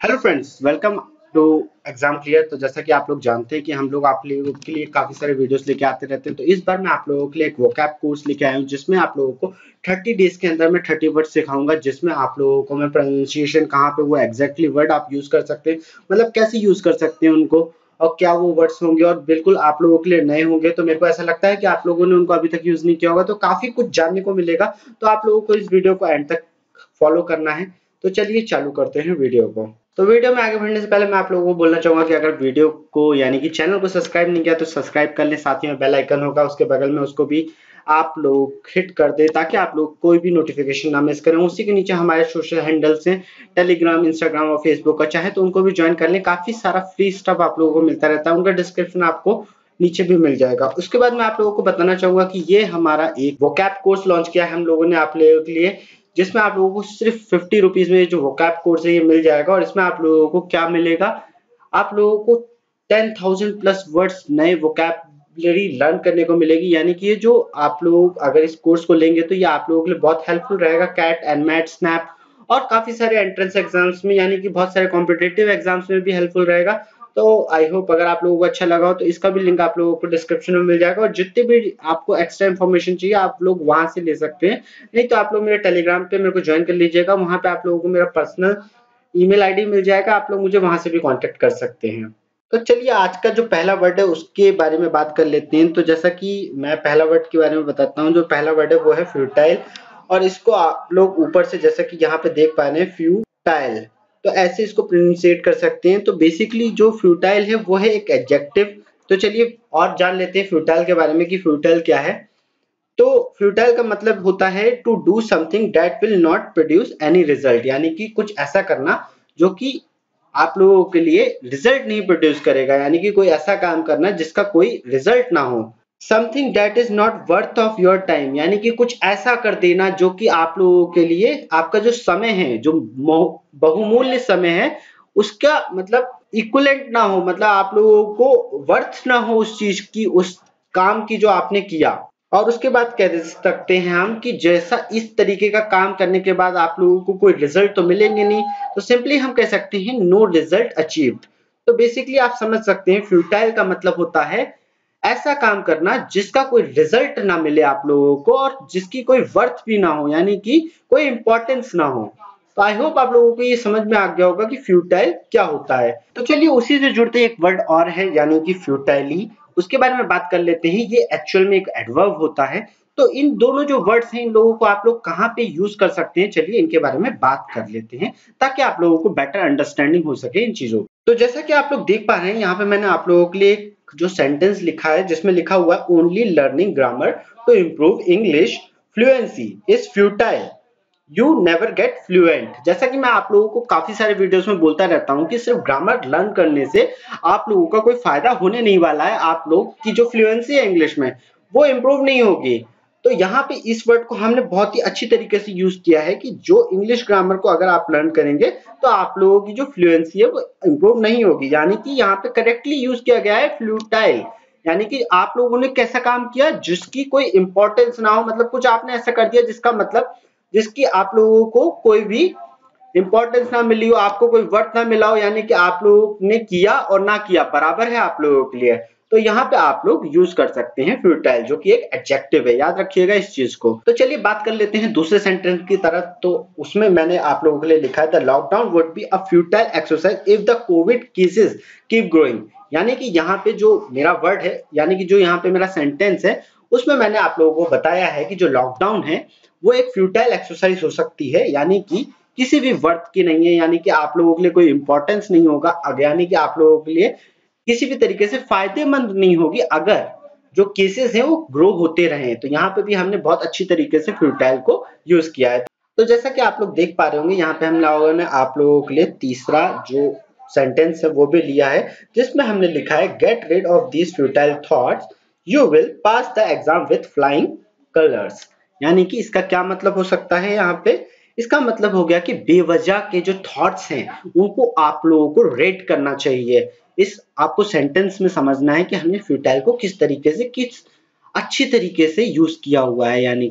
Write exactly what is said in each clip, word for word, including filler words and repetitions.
Hello friends, welcome to exam clear. तो जैसा कि आप लोग जानते हैं कि हम लोग आप लोगों के लिए काफी सारे वीडियोस लेके आते रहते हैं। तो इस बार मैं आप लोगों के लिए एक वोकैब कोर्स लेके आया हूं, जिसमें आप लोगों को तीस डेज के अंदर मैं तीस वर्ड सिखाऊंगा, जिसमें आप लोगों को मैं प्रोनाउंसिएशन कहाँ पे वो एग्जैक्टली वर्ड आप यूज कर सकते हैं, मतलब कैसे यूज कर सकते हैं उनको, और क्या वो वर्ड्स होंगे, और बिल्कुल आप लोगों के लिए नए होंगे। तो मेरे को ऐसा लगता है कि आप लोगों ने उनको अभी तक यूज नहीं किया होगा, तो काफी कुछ जानने को मिलेगा। तो आप लोगों को इस वीडियो को एंड तक फॉलो करना है। तो चलिए चालू करते हैं वीडियो को। तो वीडियो में आगे बढ़ने से पहले मैं आप लोगों को बोलना चाहूंगा कि अगर वीडियो को यानी कि चैनल को सब्सक्राइब नहीं किया तो सब्सक्राइब कर लें, साथ ही में बेल आइकन होगा उसके बगल में, उसको भी आप लोग हिट कर दें ताकि आप लोग कोई भी नोटिफिकेशन ना मिस करें। उसी के नीचे हमारे सोशल हैंडल्स हैं, टेलीग्राम, इंस्टाग्राम और फेसबुक का, चाहे तो उनको भी ज्वाइन कर लें। काफी सारा फ्री स्टफ आप लोगों को मिलता रहता है, उनका डिस्क्रिप्शन आपको नीचे भी मिल जाएगा। उसके बाद मैं आप लोगों को बताना चाहूंगा कि ये हमारा एक वोकैब कोर्स लॉन्च किया है हम लोगों ने आप लोगों के लिए, जिसमें आप लोगों को सिर्फ फिफ्टी रुपीज में जो वोकैब कोर्स है ये मिल जाएगा। और इसमें आप लोगों को क्या मिलेगा, आप लोगों को टेन थाउजेंड प्लस वर्ड्स नए वोकैबुलरी लर्न करने को मिलेगी। यानी कि ये जो आप लोग अगर इस कोर्स को लेंगे तो ये आप लोगों के लिए बहुत हेल्पफुल रहेगा कैट एंड मैट स्नैप और काफी सारे एंट्रेंस एग्जाम्स में, यानी कि बहुत सारे कॉम्पिटेटिव एग्जाम्स में भी हेल्पफुल रहेगा। तो आई होप अगर आप लोगों को अच्छा लगा हो तो इसका भी लिंक आप लोगों को डिस्क्रिप्शन में मिल जाएगा, और जितने भी आपको एक्स्ट्रा इन्फॉर्मेशन चाहिए आप लोग वहां से ले सकते हैं। नहीं तो आप लोग मेरे टेलीग्राम पे मेरे को ज्वाइन कर लीजिएगा, वहां पे आप लोगों को मेरा पर्सनल ईमेल आईडी मिल जाएगा, आप लोग मुझे वहां से भी कांटेक्ट कर सकते हैं। तो चलिए आज का जो पहला वर्ड है उसके बारे में बात कर लेते हैं। तो जैसा कि मैं पहला वर्ड के बारे में बताता हूँ, जो पहला वर्ड है वो है फ्यूटाइल, और इसको आप लोग ऊपर से जैसा कि यहाँ पे देख पा रहे हैं फ्यूटाइल, तो ऐसे इसको प्रोनाउंसिएट कर सकते हैं। तो बेसिकली जो फ्यूटाइल है वो है एक एडजेक्टिव। तो चलिए और जान लेते हैं फ्यूटाइल के बारे में कि फ्यूटाइल क्या है। तो फ्यूटाइल का मतलब होता है to do something that will not produce any result, यानी कि कुछ ऐसा करना जो कि आप लोगों के लिए रिजल्ट नहीं प्रोड्यूस करेगा, यानी कि कोई ऐसा काम करना जिसका कोई रिजल्ट ना हो। Something that is not worth of your time, यानी कि कुछ ऐसा कर देना जो कि आप लोगों के लिए आपका जो समय है, जो बहुमूल्य समय है, उसका मतलब इक्विवेलेंट ना हो, मतलब आप लोगों को वर्थ ना हो उस चीज की, उस काम की जो आपने किया। और उसके बाद कह सकते हैं हम कि जैसा इस तरीके का काम करने के बाद आप लोगों को कोई रिजल्ट तो मिलेंगे नहीं, तो सिंपली हम कह सकते हैं नो रिजल्ट अचीव्ड। तो बेसिकली आप समझ सकते हैं फ्यूटाइल का मतलब होता है ऐसा काम करना जिसका कोई रिजल्ट ना मिले आप लोगों को, और जिसकी कोई वर्थ भी ना हो, यानी कि कोई इंपॉर्टेंस ना हो। तो आई होप आप लोगों को ये समझ में आ गया होगा कि फ्यूटाइल क्या होता है। तो चलिए उसी से जुड़ते एक वर्ड और है, यानी कि फ्यूटाइली, उसके बारे में बात कर लेते हैं। ये एक्चुअल में एक एडवर्ब होता है। तो इन दोनों जो वर्ड्स हैं इन लोगों को आप लोग कहाँ पे यूज कर सकते हैं, चलिए इनके बारे में बात कर लेते हैं ताकि आप लोगों को बेटर अंडरस्टैंडिंग हो सके इन चीजों। तो जैसा कि आप लोग देख पा रहे हैं यहाँ पे मैंने आप लोगों के लिए एक जो सेंटेंस लिखा है जिसमें लिखा हुआ है only learning grammar to improve English fluency is futile, you never get fluent. जैसा कि मैं आप लोगों को काफी सारे वीडियोस में बोलता रहता हूं कि सिर्फ ग्रामर लर्न करने से आप लोगों का कोई फायदा होने नहीं वाला है, आप लोग की जो फ्लुएंसी है इंग्लिश में वो इंप्रूव नहीं होगी। तो यहाँ पे इस वर्ड को हमने बहुत ही अच्छी तरीके से यूज किया है कि जो इंग्लिश ग्रामर को अगर आप लर्न करेंगे तो आप लोगों की जो फ्लुएंसी है वो इंप्रूव नहीं होगी, यानी कि यहाँ पे करेक्टली यूज किया गया है फ्लूटाइल, यानी कि आप लोगों ने कैसा काम किया जिसकी कोई इंपॉर्टेंस ना हो, मतलब कुछ आपने ऐसा कर दिया जिसका मतलब जिसकी आप लोगों को कोई भी इंपॉर्टेंस ना मिली हो, आपको कोई वर्थ ना मिला हो, यानी कि आप लोगों ने किया और ना किया बराबर है आप लोगों के लिए। तो यहाँ पे आप लोग यूज कर सकते हैं फ्यूटाइल, जो कि एक एडजेक्टिव है, याद रखिएगा इस चीज को। तो चलिए बात कर लेते हैं दूसरे सेंटेंस की तरफ। तो उसमें मैंने आप लोगों के लिए लिखा है the lockdown would be a futile exercise if the Covid cases keep growing, यानी कि यहाँ पे जो मेरा वर्ड है, यानी कि जो यहाँ पे मेरा सेंटेंस है, उसमें मैंने आप लोगों को बताया है कि जो लॉकडाउन है वो एक फ्यूटाइल एक्सरसाइज हो सकती है, यानी कि किसी भी वर्थ की नहीं है, यानी कि आप लोगों के लिए कोई इंपॉर्टेंस नहीं होगा, यानी कि आप लोगों के लिए किसी भी तरीके से फायदेमंद नहीं होगी अगर जो केसेस हैं वो ग्रो होते रहे। तो यहाँ पे भी हमने बहुत अच्छी तरीके से फ्यूटाइल को यूज किया है। तो जैसा कि आप लोग देख पा रहे होंगे यहाँ पे हम लोगों ने आप लोगों के लिए तीसरा जो सेंटेंस है वो भी लिया है, जिसमें हमने लिखा है get rid of these futile thoughts, you will pass the exam with flying colours. यानी कि इसका क्या मतलब हो सकता है, यहाँ पे इसका मतलब हो गया कि बेवजह के जो थॉट्स हैं उनको आप लोगों को रेट करना चाहिए। इस आपको सेंटेंस में समझना है कि हमने फ्यूटाइल को किस तरीके से किस अच्छी तरीके से यूज किया हुआ है, यानी कि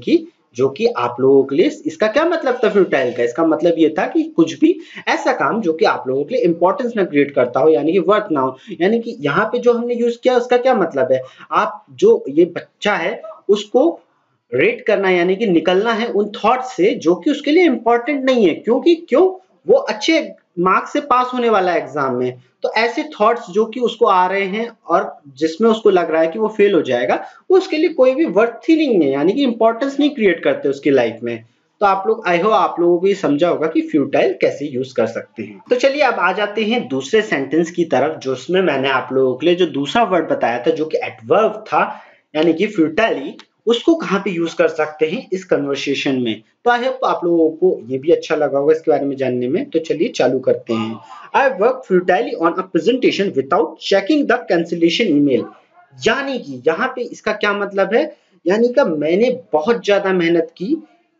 जो कि आप लोगों के लिए इसका क्या मतलब था फ्यूटाइल का, इसका मतलब ये था कि कुछ भी ऐसा काम जो कि आप लोगों के लिए इंपॉर्टेंस ना क्रिएट करता हो, यानी कि वर्थ ना हो। यानी कि यहाँ पे जो हमने यूज किया उसका क्या मतलब है, आप जो ये बच्चा है उसको रेट करना यानी कि निकलना है उन थॉट से जो कि उसके लिए इंपॉर्टेंट नहीं है, क्योंकि क्यों वो अच्छे मार्क्स से पास होने वाला है एग्जाम में। तो ऐसे थॉट्स जो कि उसको आ रहे हैं और जिसमें उसको लग रहा है कि वो फेल हो जाएगा, वो उसके लिए कोई भी वर्थ ही नहीं है, यानी कि इंपॉर्टेंस नहीं क्रिएट करते उसकी लाइफ में। तो आप लोग आई होप आप लोगों को ये समझा होगा कि फ्यूटाइल कैसे यूज कर सकते हैं। तो चलिए अब आ जाते हैं दूसरे सेंटेंस की तरफ, जो उसमें मैंने आप लोगों के लिए जो दूसरा वर्ड बताया था जो कि एडवर्ब था, यानी कि फ्यूटाइली, उसको कहाँ पे यूज कर सकते हैं इस कन्वर्सेशन में। तो आई होप आप लोगों को ये भी अच्छा लगा होगा इसके बारे में जानने में। तो चलिए चालू करते हैं। I work futilely on a presentation without checking the cancellation email. यानी कि यहाँ पे इसका क्या मतलब है, यानी कि मैंने बहुत ज्यादा मेहनत की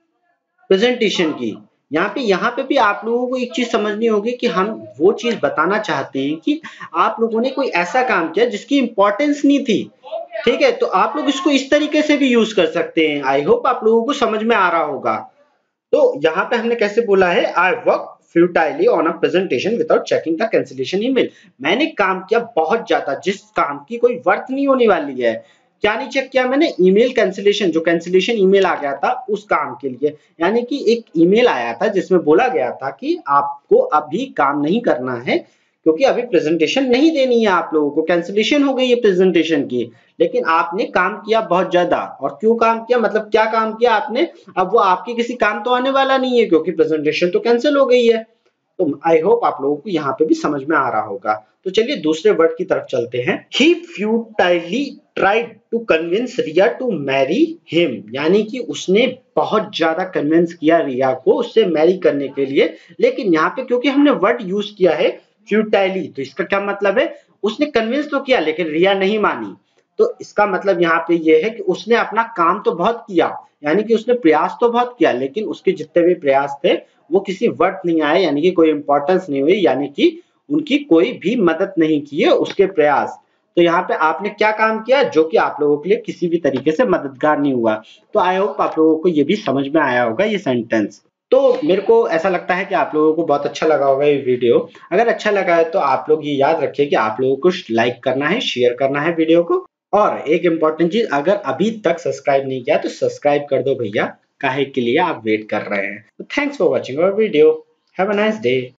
प्रेजेंटेशन की। यहाँ पे यहाँ पे भी आप लोगों को एक चीज समझनी होगी कि हम वो चीज बताना चाहते हैं कि आप लोगों ने कोई ऐसा काम किया जिसकी इंपॉर्टेंस नहीं थी, ठीक है। तो आप लोग इसको इस तरीके से भी यूज कर सकते हैं। आई होप आप लोगों को समझ में आ रहा होगा। तो यहाँ पे हमने कैसे बोला है, I work futilely on a presentation without checking the cancellation email. मैंने काम किया बहुत ज्यादा जिस काम की कोई वर्थ नहीं होने वाली है। क्या नहीं चेक किया मैंने, ईमेल कैंसिलेशन, जो कैंसिलेशन ईमेल आ गया था उस काम के लिए। यानी कि एक ईमेल आया था जिसमें बोला गया था कि आपको अभी काम नहीं करना है क्योंकि अभी प्रेजेंटेशन नहीं देनी है आप लोगों को, कैंसिलेशन हो गई है प्रेजेंटेशन की। लेकिन आपने काम किया बहुत ज्यादा, और क्यों काम किया मतलब क्या काम किया आपने, अब वो आपके किसी काम तो आने वाला नहीं है क्योंकि प्रेजेंटेशन तो कैंसिल हो गई है। तो आई होप आप लोगों को यहाँ पे भी समझ में आ रहा होगा। तो चलिए दूसरे वर्ड की तरफ चलते हैं। He futilely tried to convince Riya to marry him. यानी कि उसने बहुत ज्यादा कन्विंस किया रिया को उससे मैरी करने के लिए, लेकिन यहाँ पे क्योंकि हमने वर्ड यूज किया है फ्यूटाइली, तो इसका क्या मतलब है, उसने कन्विंस तो किया लेकिन रिया नहीं मानी। तो इसका मतलब यहाँ पे ये है कि उसने अपना काम तो बहुत किया, यानी कि उसने प्रयास तो बहुत किया, लेकिन उसके जितने भी प्रयास थे वो किसी वर्थ नहीं आए, यानी कि कोई इंपॉर्टेंस नहीं हुई, यानी कि उनकी कोई भी मदद नहीं की है उसके प्रयास। तो यहाँ पे आपने क्या काम किया जो कि आप लोगों के लिए किसी भी तरीके से मददगार नहीं हुआ। तो आई होप आप लोगों को ये भी समझ में आया होगा ये सेंटेंस। तो मेरे को ऐसा लगता है कि आप लोगों को बहुत अच्छा लगा होगा ये वीडियो। अगर अच्छा लगा है तो आप लोग ये याद रखिए कि आप लोगों को लाइक करना है, शेयर करना है वीडियो को। और एक इम्पॉर्टेंट चीज, अगर अभी तक सब्सक्राइब नहीं किया तो सब्सक्राइब कर दो भैया, काहे के लिए आप वेट कर रहे हैं। Thanks for watching our video. Have a nice day.